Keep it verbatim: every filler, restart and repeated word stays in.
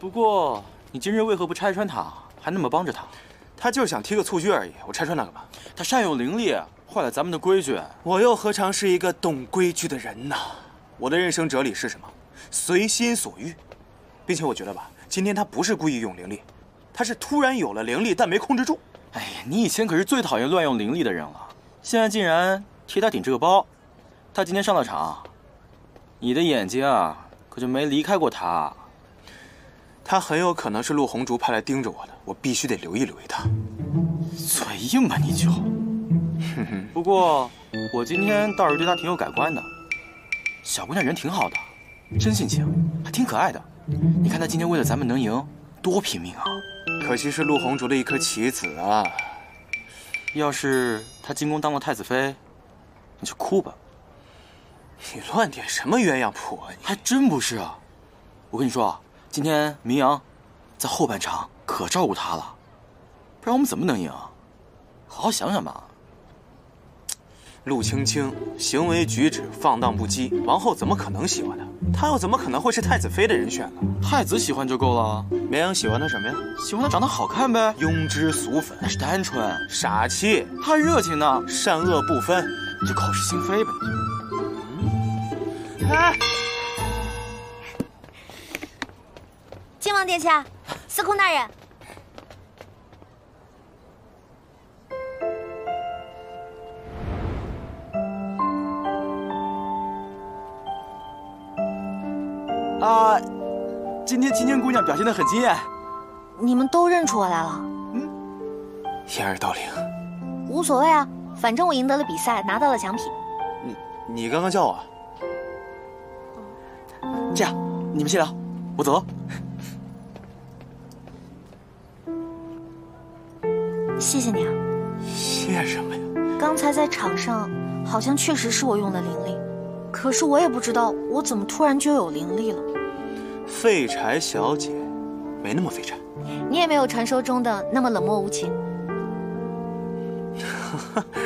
不过你今日为何不拆穿他，还那么帮着他？ 他就是想踢个蹴鞠而已，我拆穿他干嘛？ 他善有灵力，坏了咱们的规矩。 我又何尝是一个懂规矩的人呢？我的人生哲理是什么？随心所欲。并且我觉得吧，今天他不是故意用灵力，他是突然有了灵力，但没控制住。 哎呀，你以前可是最讨厌乱用灵力的人了，现在竟然替他顶这个包。他今天上了场，你的眼睛啊，可就没离开过他。 他很有可能是陆红竹派来盯着我的，我必须得留意留意他。 嘴硬吧你就。不过我今天倒是对他挺有改观的，小姑娘人挺好的，真性情，还挺可爱的。你看她今天为了咱们能赢，多拼命啊！ 可惜是陆红竹的一颗棋子啊。 要是她进宫当了太子妃，你就哭吧。 你乱点什么鸳鸯谱啊你？ 还真不是啊！我跟你说啊，今天明阳在后半场可照顾她了，不然我们怎么能赢啊？好好想想吧。 陆青青行为举止放荡不羁，王后怎么可能喜欢她？她又怎么可能会是太子妃的人选呢？ 太子喜欢就够了。 绵阳喜欢她什么呀？ 喜欢她长得好看呗。 庸脂俗粉， 那是单纯。 傻气， 她还热情呢， 善恶不分， 你就口是心非吧你就。 嗯，哎， 靖王殿下，司空大人。 啊，今天青青姑娘表现得很惊艳。 你们都认出我来了？ 嗯，掩耳盗铃。 无所谓啊，反正我赢得了比赛，拿到了奖品。 你你刚刚叫我啊？ 这样，你们先聊，我走了。 谢谢你啊。 谢什么呀？ 刚才在场上，好像确实是我用了灵力，可是我也不知道我怎么突然就有灵力了。 废柴小姐，没那么废柴。 你也没有传说中的那么冷漠无情。